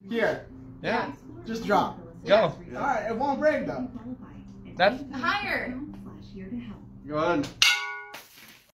Here. Yeah. Just drop. Go. Alright, it won't break though. That's Higher. Good.